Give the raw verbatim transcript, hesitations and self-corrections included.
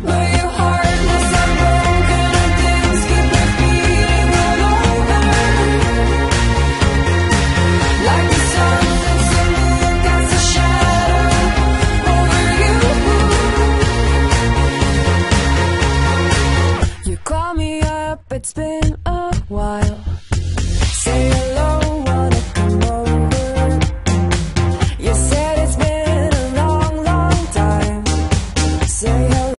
But your heart must have broken. I didn't skip the beating all over. Like the sun and the moon casts a shadow over you. You call me up, it's been a while.